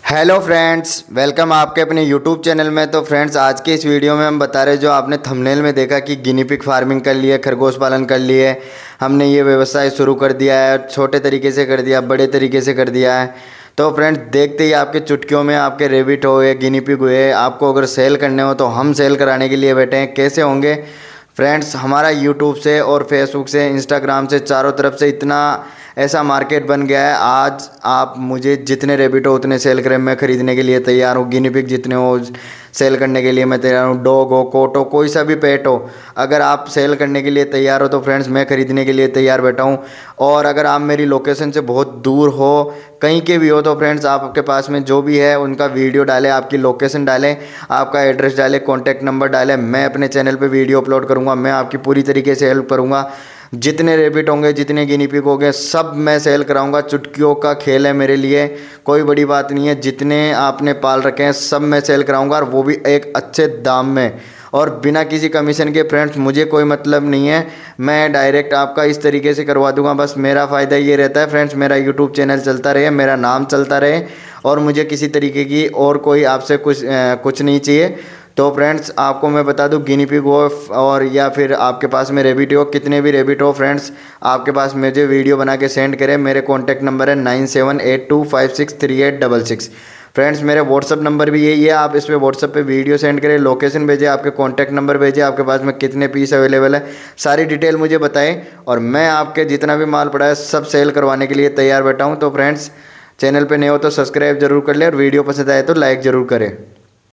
Hello friends, welcome आपके अपने YouTube channel में। तो फ्रेंड्स, आज के इस वीडियो में हम बता रहे जो आपने थंबनेल में देखा कि गिनी पिग फार्मिंग कर लिए, खरगोश पालन कर लिए। हमने ये व्यवसाय शुरू कर दिया है, छोटे तरीके से कर दिया, बड़े तरीके से कर दिया है। तो फ्रेंड्स, देखते ही आपके चुटकियों में आपके रेबिट हो या गिनी पिग हुए, आपको अगर सेल करने हो तो हम सेल कराने के लिए बैठे हैं। कैसे होंगे फ्रेंड्स? हमारा यूट्यूब से और फेसबुक से, इंस्टाग्राम से, चारों तरफ से इतना ऐसा मार्केट बन गया है। आज आप मुझे जितने रेबिट हो उतने सेल करें, मैं ख़रीदने के लिए तैयार हूँ। गिनी पिग जितने हो सेल करने के लिए मैं तैयार हूँ। डॉग हो, कोट हो, कोई सा भी पेट हो, अगर आप सेल करने के लिए तैयार हो तो फ्रेंड्स मैं ख़रीदने के लिए तैयार बैठा हूँ। और अगर आप मेरी लोकेशन से बहुत दूर हो, कहीं के भी हो, तो फ्रेंड्स आपके पास में जो भी है उनका वीडियो डालें, आपकी लोकेशन डालें, आपका एड्रेस डालें, कॉन्टैक्ट नंबर डालें। मैं अपने चैनल पे वीडियो अपलोड करूँगा, मैं आपकी पूरी तरीके से हेल्प करूँगा। जितने रेबिट होंगे, जितने गिनी पिग होंगे, सब मैं सेल कराऊंगा। चुटकियों का खेल है मेरे लिए, कोई बड़ी बात नहीं है। जितने आपने पाल रखे हैं सब मैं सेल कराऊंगा, और वो भी एक अच्छे दाम में और बिना किसी कमीशन के। फ्रेंड्स, मुझे कोई मतलब नहीं है, मैं डायरेक्ट आपका इस तरीके से करवा दूंगा। बस मेरा फ़ायदा ये रहता है फ्रेंड्स, मेरा यूट्यूब चैनल चलता रहे, मेरा नाम चलता रहे, और मुझे किसी तरीके की और कोई आपसे कुछ नहीं चाहिए। तो फ्रेंड्स, आपको मैं बता दूं, गिनी पिग हो और या फिर आपके पास में रेबिट हो, कितने भी रेबिट हो फ्रेंड्स, आपके पास मुझे वीडियो बना के सेंड करें। मेरे कॉन्टैक्ट नंबर है 9782563866। फ्रेंड्स, मेरे व्हाट्सअप नंबर भी यही है, आप इस पर व्हाट्सअप पे वीडियो सेंड करें, लोकेशन भेजें, आपके कॉन्टैक्ट नंबर भेजें, आपके पास में कितने पीस अवेलेबल है, सारी डिटेल मुझे बताएं, और मैं आपके जितना भी माल पड़ा है सब सेल करवाने के लिए तैयार बैठा हूँ। तो फ्रेंड्स, चैनल पे नए हो तो सब्सक्राइब जरूर कर लें, और वीडियो पसंद आए तो लाइक ज़रूर करें।